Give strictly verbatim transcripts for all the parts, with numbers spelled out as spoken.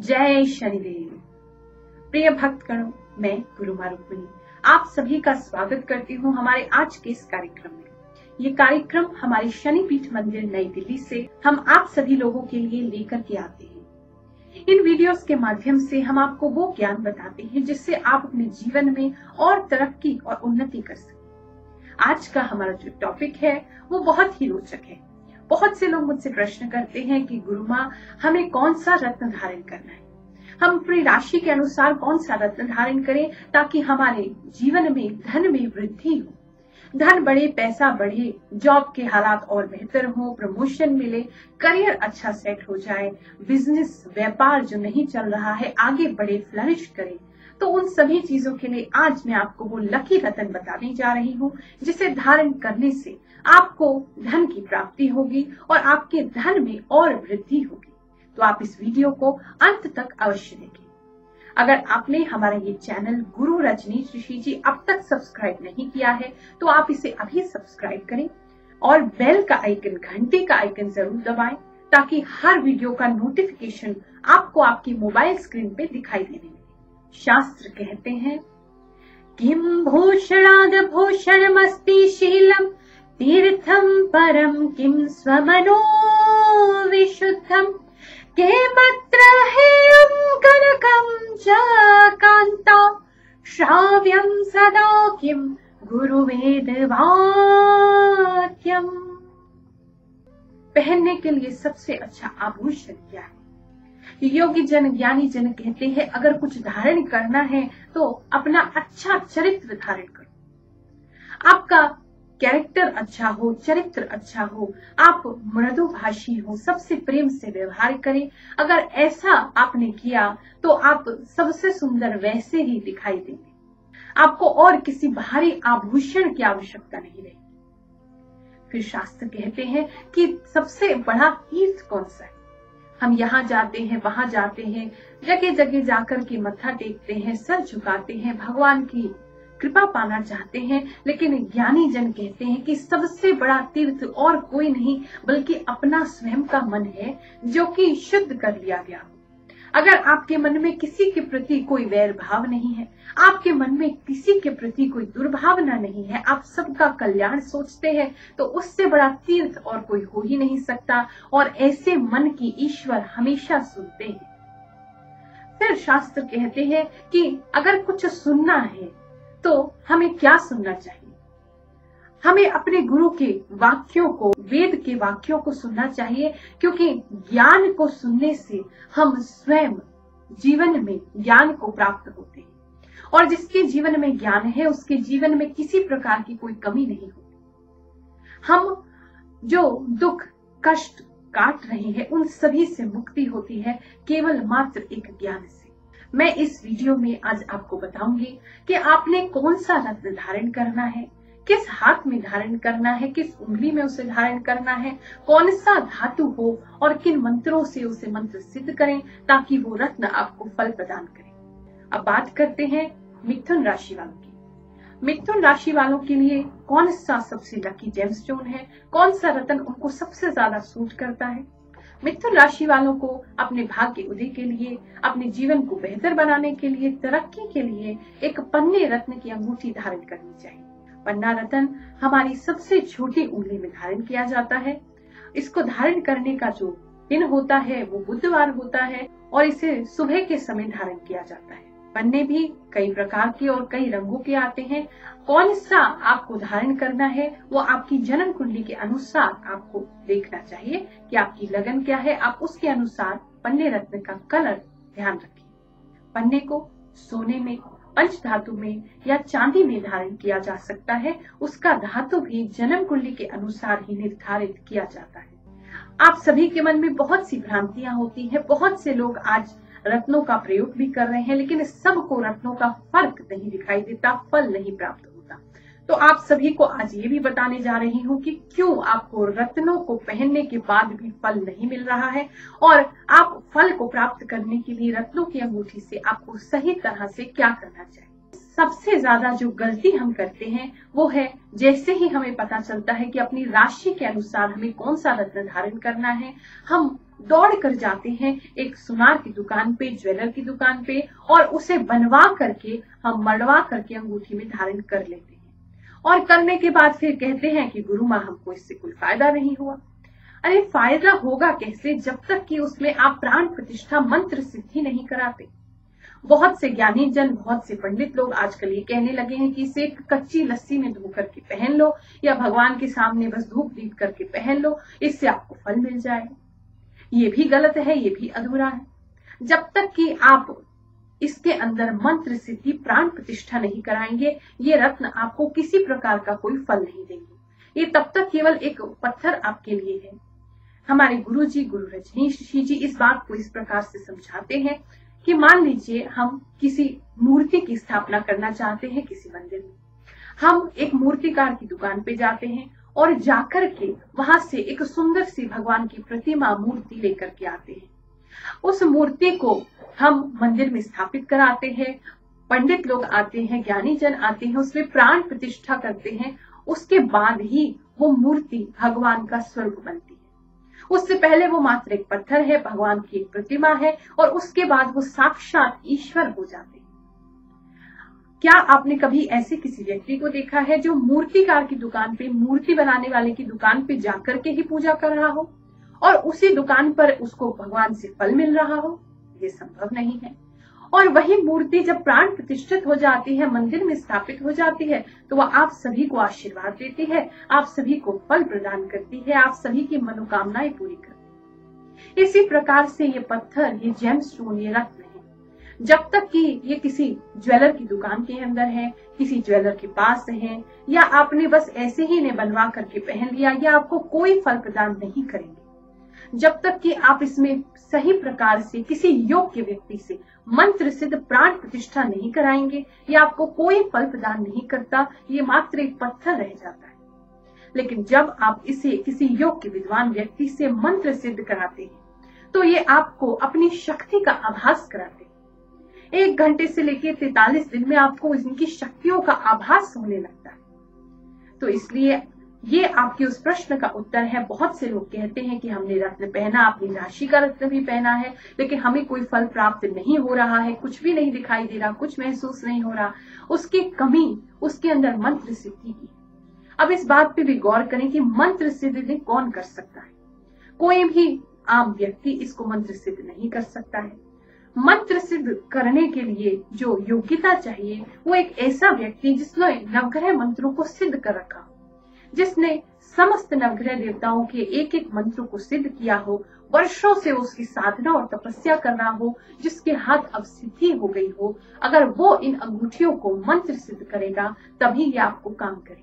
जय शनिदेव। प्रिय भक्तगणों, मैं गुरुमा रुक्मिणी आप सभी का स्वागत करती हूँ हमारे आज के इस कार्यक्रम में। ये कार्यक्रम हमारे शनिपीठ मंदिर नई दिल्ली से हम आप सभी लोगों के लिए लेकर के आते हैं। इन वीडियोस के माध्यम से हम आपको वो ज्ञान बताते हैं जिससे आप अपने जीवन में और तरक्की और उन्नति कर सकें। आज का हमारा जो टॉपिक है वो बहुत ही रोचक है। बहुत से लोग मुझसे प्रश्न करते हैं कि गुरुमा हमें कौन सा रत्न धारण करना है, हम अपनी राशि के अनुसार कौन सा रत्न धारण करें ताकि हमारे जीवन में धन में वृद्धि हो, धन बढ़े, पैसा बढ़े, जॉब के हालात और बेहतर हो, प्रमोशन मिले, करियर अच्छा सेट हो जाए, बिजनेस व्यापार जो नहीं चल रहा है आगे बढ़े, फ्लरिश करे। तो उन सभी चीजों के लिए आज मैं आपको वो लकी रत्न बताने जा रही हूँ जिसे धारण करने से आपको धन की प्राप्ति होगी और आपके धन में और वृद्धि होगी। तो आप इस वीडियो को अंत तक अवश्य देखें। अगर आपने हमारा ये चैनल गुरु रजनीश ऋषि जी अब तक सब्सक्राइब नहीं किया है तो आप इसे अभी सब्सक्राइब करें और बेल का आइकन, घंटे का आइकन जरूर दबाएं ताकि हर वीडियो का नोटिफिकेशन आपको आपकी मोबाइल स्क्रीन पे दिखाई देने लगे। शास्त्र कहते हैं, किम भूषणाद भूषणमस्ति शीलम तीर्थम परम किम स्वमनो विशुद्धम केमत्र हेयं कनकं च कान्ता श्राव्यं सदा किं गुरुवेदवाक्यम्। पहनने के लिए सबसे अच्छा आभूषण क्या है? योगी जन, ज्ञानी जन कहते हैं अगर कुछ धारण करना है तो अपना अच्छा चरित्र धारण करो। आपका कैरेक्टर अच्छा हो, चरित्र अच्छा हो, आप मृदुभाषी हो, सबसे प्रेम से व्यवहार करें। अगर ऐसा आपने किया तो आप सबसे सुंदर वैसे ही दिखाई देंगे। आपको और किसी बाहरी आभूषण की आवश्यकता नहीं रहेगी। फिर शास्त्र कहते हैं कि सबसे बड़ा तीर्थ कौन सा है? हम यहाँ जाते हैं, वहां जाते हैं, जगह जगह जाकर के मत्था टेकते हैं, सर झुकाते हैं, भगवान की कृपा पाना चाहते हैं, लेकिन ज्ञानी जन कहते हैं कि सबसे बड़ा तीर्थ और कोई नहीं बल्कि अपना स्वयं का मन है जो कि शुद्ध कर लिया गया हो। अगर आपके मन में किसी के प्रति कोई वैर भाव नहीं है, आपके मन में किसी के प्रति कोई दुर्भावना नहीं है, आप सबका कल्याण सोचते हैं, तो उससे बड़ा तीर्थ और कोई हो ही नहीं सकता। और ऐसे मन की ईश्वर हमेशा सुनते हैं। फिर शास्त्र कहते हैं कि अगर कुछ सुनना है तो हमें क्या सुनना चाहिए? हमें अपने गुरु के वाक्यों को, वेद के वाक्यों को सुनना चाहिए, क्योंकि ज्ञान को सुनने से हम स्वयं जीवन में ज्ञान को प्राप्त होते हैं और जिसके जीवन में ज्ञान है उसके जीवन में किसी प्रकार की कोई कमी नहीं होती। हम जो दुख कष्ट काट रहे हैं उन सभी से मुक्ति होती है केवल मात्र एक ज्ञान से। मैं इस वीडियो में आज आपको बताऊंगी कि आपने कौन सा रत्न धारण करना है, किस हाथ में धारण करना है, किस उंगली में उसे धारण करना है, कौन सा धातु हो और किन मंत्रों से उसे मंत्र सिद्ध करें ताकि वो रत्न आपको फल प्रदान करे। अब बात करते हैं मिथुन राशि वालों की। मिथुन राशि वालों के लिए कौन सा सबसे लकी जेमस्टोन है, कौन सा रत्न उनको सबसे ज्यादा सूट करता है? मिथुन राशि वालों को अपने भाग्य उदय के लिए, अपने जीवन को बेहतर बनाने के लिए, तरक्की के लिए एक पन्ने रत्न की अंगूठी धारण करनी चाहिए। पन्ना रत्न हमारी सबसे छोटी उंगली में धारण किया जाता है। इसको धारण करने का जो दिन होता है वो बुधवार होता है और इसे सुबह के समय धारण किया जाता है। पन्ने भी कई प्रकार के और कई रंगों के आते हैं। कौन सा आपको धारण करना है वो आपकी जन्म कुंडली के अनुसार आपको देखना चाहिए कि आपकी लगन क्या है। आप उसके अनुसार पन्ने रत्न का कलर ध्यान रखिए। पन्ने को सोने में, पंच धातु में या चांदी में धारण किया जा सकता है। उसका धातु भी जन्म कुंडली के अनुसार ही निर्धारित किया जाता है। आप सभी के मन में बहुत सी भ्रांतियां होती हैं। बहुत से लोग आज रत्नों का प्रयोग भी कर रहे हैं लेकिन सबको रत्नों का फर्क नहीं दिखाई देता, फल नहीं प्राप्त होता। तो आप सभी को आज ये भी बताने जा रही हूँ कि क्यों आपको रत्नों को पहनने के बाद भी फल नहीं मिल रहा है और आप फल को प्राप्त करने के लिए रत्नों की अंगूठी से आपको सही तरह से क्या करना चाहिए। सबसे ज्यादा जो गलती हम करते हैं वो है, जैसे ही हमें पता चलता है कि अपनी राशि के अनुसार हमें कौन सा रत्न धारण करना है, हम दौड़ कर जाते हैं एक सुनार की दुकान पे, ज्वेलर की दुकान पे, और उसे बनवा करके हम मड़वा करके अंगूठी में धारण कर लेते हैं। और करने के बाद फिर कहते हैं कि गुरु माँ हमको इससे कोई फायदा नहीं हुआ। अरे फायदा होगा कैसे जब तक कि उसमें आप प्राण प्रतिष्ठा मंत्र सिद्धि नहीं कराते। बहुत से ज्ञानी जन, बहुत से पंडित लोग आजकल ये कहने लगे हैं कि इसे एक कच्ची लस्सी में धो करके पहन लो या भगवान के सामने बस धूप दीप करके पहन लो, इससे आपको फल मिल जाएगा। ये भी गलत है, ये भी अधूरा है। जब तक कि आप इसके अंदर मंत्र सिद्धि प्राण प्रतिष्ठा नहीं कराएंगे, ये रत्न आपको किसी प्रकार का कोई फल नहीं देंगे। ये तब तक केवल एक पत्थर आपके लिए है। हमारे गुरु जी, गुरु रजनीश ऋषि जी इस बात को इस प्रकार से समझाते हैं कि मान लीजिए हम किसी मूर्ति की स्थापना करना चाहते हैं किसी मंदिर में। हम एक मूर्तिकार की दुकान पे जाते हैं और जाकर के वहां से एक सुंदर सी भगवान की प्रतिमा मूर्ति लेकर के आते हैं। उस मूर्ति को हम मंदिर में स्थापित कराते हैं, पंडित लोग आते हैं, ज्ञानी जन आते हैं, उसमें प्राण प्रतिष्ठा करते हैं। उसके बाद ही वो मूर्ति भगवान का स्वरूप बनती है। उससे पहले वो मात्र एक पत्थर है, भगवान की एक प्रतिमा है, और उसके बाद वो साक्षात ईश्वर हो जाते हैं। क्या आपने कभी ऐसे किसी व्यक्ति को देखा है जो मूर्तिकार की दुकान पे, मूर्ति बनाने वाले की दुकान पे जाकर के ही पूजा कर रहा हो और उसी दुकान पर उसको भगवान से फल मिल रहा हो? ये संभव नहीं है। और वही मूर्ति जब प्राण प्रतिष्ठित हो जाती है, मंदिर में स्थापित हो जाती है, तो वह आप सभी को आशीर्वाद देती है, आप सभी को फल प्रदान करती है, आप सभी की मनोकामनाएं पूरी करती है। इसी प्रकार से ये पत्थर, ये जेमस्टोन, ये रत्न है, जब तक कि ये किसी ज्वेलर की दुकान के अंदर है, किसी ज्वेलर के पास है, या आपने बस ऐसे ही ने बनवा करके पहन लिया, या आपको कोई फल प्रदान नहीं करेंगे। जब तक कि आप इसमें सही प्रकार से किसी योग्य व्यक्ति से मंत्र सिद्ध प्राण प्रतिष्ठा नहीं कराएंगे, ये आपको कोई फल प्रदान नहीं करता, ये मात्र एक पत्थर रह जाता है। लेकिन जब आप इसे किसी योग्य विद्वान व्यक्ति से मंत्र सिद्ध कराते हैं, तो ये आपको अपनी शक्ति का आभास कराते हैं। एक घंटे से लेकर तैतालीस दिन में आपको इनकी शक्तियों का आभास होने लगता है। तो इसलिए ये आपके उस प्रश्न का उत्तर है। बहुत से लोग कहते हैं कि हमने रत्न पहना, अपनी राशि का रत्न भी पहना है, लेकिन हमें कोई फल प्राप्त नहीं हो रहा है, कुछ भी नहीं दिखाई दे रहा, कुछ महसूस नहीं हो रहा। उसकी कमी उसके अंदर मंत्र सिद्धि की। अब इस बात पे भी गौर करें कि मंत्र सिद्धि कौन कर सकता है? कोई भी आम व्यक्ति इसको मंत्र सिद्ध नहीं कर सकता है। मंत्र सिद्ध करने के लिए जो योग्यता चाहिए, वो एक ऐसा व्यक्ति जिसने नवग्रह मंत्रों को सिद्ध कर रखा हो, जिसने समस्त नवग्रह देवताओं के एक एक मंत्र को सिद्ध किया हो, वर्षों से उसकी साधना और तपस्या कर रहा हो, जिसके हाथ अब सिद्धि हो गई हो। अगर वो इन अंगूठियों को मंत्र सिद्ध करेगा, तभी ये आपको काम करेगी।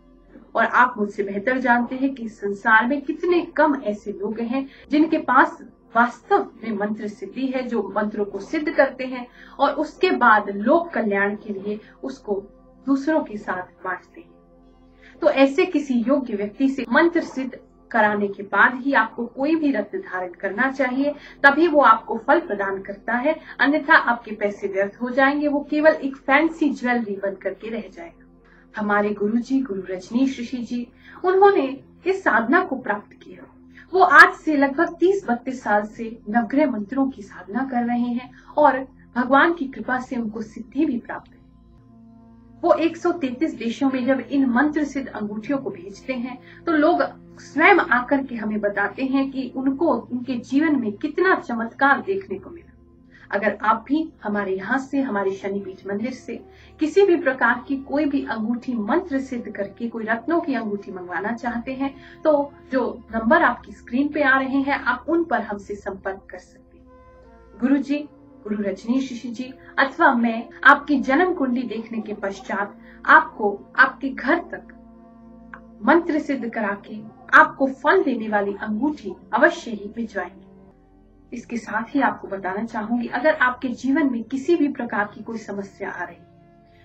और आप मुझसे बेहतर जानते हैं कि संसार में कितने कम ऐसे लोग हैं जिनके पास वास्तव में मंत्र सिद्धि है, जो मंत्रों को सिद्ध करते हैं और उसके बाद लोक कल्याण के लिए उसको दूसरों के साथ बांटते हैं। तो ऐसे किसी योग्य व्यक्ति से मंत्र सिद्ध कराने के बाद ही आपको कोई भी रत्न धारण करना चाहिए, तभी वो आपको फल प्रदान करता है। अन्यथा आपके पैसे व्यर्थ हो जाएंगे, वो केवल एक फैंसी ज्वेलरी बन करके रह जाएगा। हमारे गुरु जी, गुरु रजनीश ऋषि जी, उन्होंने इस साधना को प्राप्त किया। वो आज से लगभग तीस बत्तीस साल से नवग्रह मंत्रों की साधना कर रहे हैं और भगवान की कृपा से उनको सिद्धि भी प्राप्त है। वो एक सौ तैंतीस देशों में जब इन मंत्र सिद्ध अंगूठियों को भेजते हैं, तो लोग स्वयं आकर के हमें बताते हैं कि उनको उनके जीवन में कितना चमत्कार देखने को मिला। अगर आप भी हमारे यहाँ से, हमारे शनिपीठ मंदिर से किसी भी प्रकार की कोई भी अंगूठी मंत्र सिद्ध करके कोई रत्नों की अंगूठी मंगवाना चाहते हैं, तो जो नंबर आपकी स्क्रीन पे आ रहे हैं, आप उन पर हमसे संपर्क कर सकते हैं। गुरु जी, गुरु रजनीश ऋषि जी अथवा मैं आपकी जन्म कुंडली देखने के पश्चात आपको आपके घर तक मंत्र सिद्ध करा के आपको फल देने वाली अंगूठी अवश्य ही भिजवाएंगे। इसके साथ ही आपको बताना चाहूंगी, अगर आपके जीवन में किसी भी प्रकार की कोई समस्या आ रही,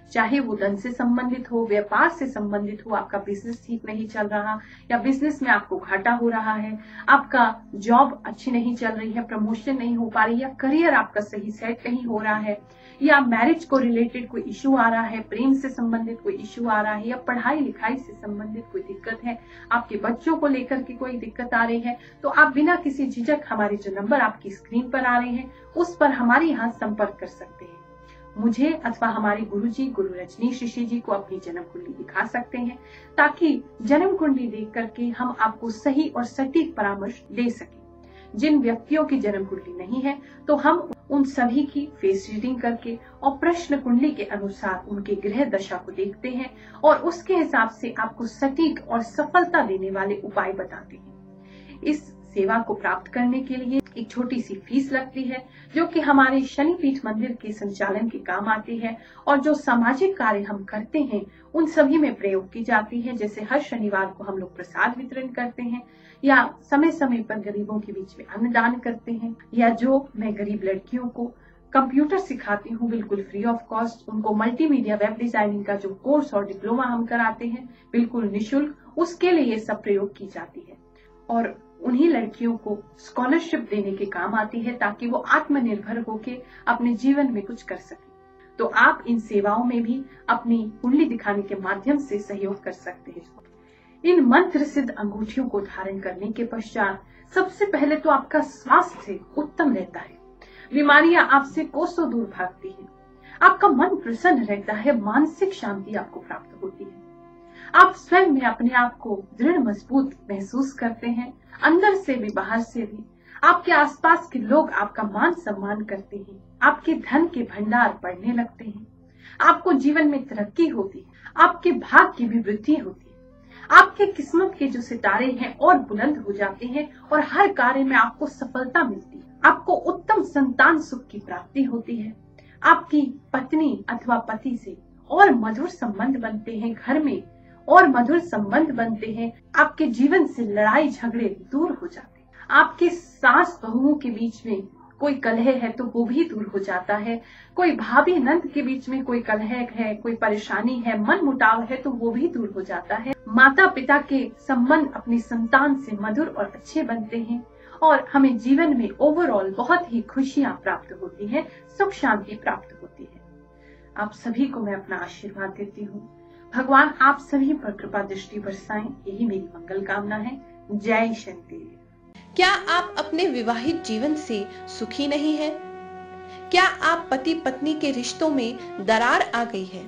चाहे वो धन से संबंधित हो, व्यापार से संबंधित हो, आपका बिजनेस ठीक नहीं चल रहा या बिजनेस में आपको घाटा हो रहा है, आपका जॉब अच्छी नहीं चल रही है, प्रमोशन नहीं हो पा रही, या करियर आपका सही सेट नहीं हो रहा है, या मैरिज को रिलेटेड कोई इश्यू आ रहा है, प्रेम से संबंधित कोई इश्यू आ रहा है, या पढ़ाई लिखाई से संबंधित कोई दिक्कत है, आपके बच्चों को लेकर के कोई दिक्कत आ रही है, तो आप बिना किसी झिझक हमारे जो नंबर आपकी स्क्रीन पर आ रहे हैं उस पर हमारे यहाँ संपर्क कर सकते हैं। मुझे अथवा हमारे गुरुजी गुरु रजनीश ऋषि जी को अपनी जन्म कुंडली दिखा सकते हैं, ताकि जन्म कुंडली देख करके हम आपको सही और सटीक परामर्श दे सकें। जिन व्यक्तियों की जन्म कुंडली नहीं है तो हम उन सभी की फेस रीडिंग करके और प्रश्न कुंडली के अनुसार उनके ग्रह दशा को देखते हैं और उसके हिसाब से आपको सटीक और सफलता देने वाले उपाय बताते हैं। इस सेवा को प्राप्त करने के लिए एक छोटी सी फीस लगती है, जो कि हमारे शनिपीठ मंदिर के संचालन के काम आती है और जो सामाजिक कार्य हम करते हैं उन सभी में प्रयोग की जाती है। जैसे हर शनिवार को हम लोग प्रसाद वितरण करते हैं, या समय समय पर गरीबों के बीच में अन्नदान करते हैं, या जो मैं गरीब लड़कियों को कंप्यूटर सिखाती हूँ बिल्कुल फ्री ऑफ कॉस्ट, उनको मल्टीमीडिया वेब डिजाइनिंग का जो कोर्स और डिप्लोमा हम कराते हैं बिल्कुल निःशुल्क, उसके लिए ये सब प्रयोग की जाती है। और उन्हीं लड़कियों को स्कॉलरशिप देने के काम आती है ताकि वो आत्मनिर्भर होकर अपने जीवन में कुछ कर सके। तो आप इन सेवाओं में भी अपनी कुंडली दिखाने के माध्यम से सहयोग कर सकते हैं। इन मंत्र सिद्ध अंगूठियों को धारण करने के पश्चात सबसे पहले तो आपका स्वास्थ्य उत्तम रहता है, बीमारियां आपसे कोसों दूर भागती हैं, आपका मन प्रसन्न रहता है, मानसिक शांति आपको प्राप्त होती है, आप स्वयं में अपने आप को दृढ़ मजबूत महसूस करते हैं, अंदर से भी बाहर से भी। आपके आसपास के लोग आपका मान सम्मान करते हैं, आपके धन के भंडार बढ़ने लगते हैं, आपको जीवन में तरक्की होती है, आपके भाग्य की भी वृद्धि होती है, आपके किस्मत के जो सितारे हैं और बुलंद हो जाते हैं और हर कार्य में आपको सफलता मिलती है, आपको उत्तम संतान सुख की प्राप्ति होती है, आपकी पत्नी अथवा पति से और मधुर संबंध बनते हैं, घर में और मधुर संबंध बनते हैं, आपके जीवन से लड़ाई झगड़े दूर हो जाते हैं, आपके सास बहुओं के बीच में कोई कलह है तो वो भी दूर हो जाता है, कोई भाभी नंद के बीच में कोई कलह है, कोई परेशानी है, मन मुटाव है तो वो भी दूर हो जाता है, माता पिता के संबंध अपनी संतान से मधुर और अच्छे बनते हैं और हमें जीवन में ओवरऑल बहुत ही खुशियां प्राप्त होती हैं, सुख शांति प्राप्त होती है। आप सभी को मैं अपना आशीर्वाद देती हूँ। भगवान आप सभी पर कृपा दृष्टि बरसाएं, यही मेरी मंगल कामना है। जय शनिदेव। क्या आप अपने विवाहित जीवन से सुखी नहीं हैं? क्या आप पति पत्नी के रिश्तों में दरार आ गई है?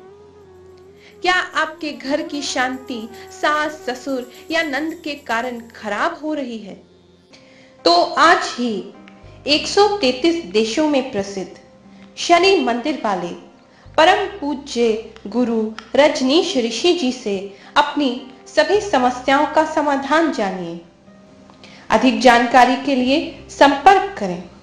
क्या आपके घर की शांति सास ससुर या नंद के कारण खराब हो रही है? तो आज ही एक सौ तैंतीस देशों में प्रसिद्ध शनि मंदिर वाले परम पूज्य गुरु रजनीश ऋषि जी से अपनी सभी समस्याओं का समाधान जानिए। अधिक जानकारी के लिए संपर्क करें।